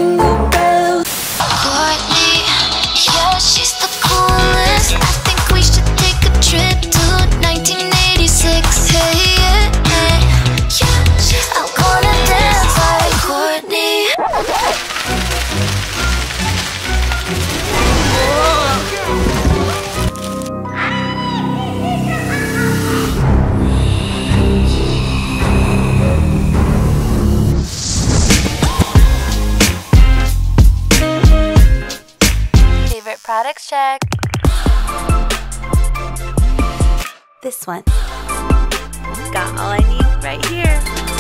Courtney, yeah, she's the coolest. I think we should take a trip to 1986. Hey, yeah, yeah. I wanna dance like Courtney. Favorite products check. This one. Got all I need right here.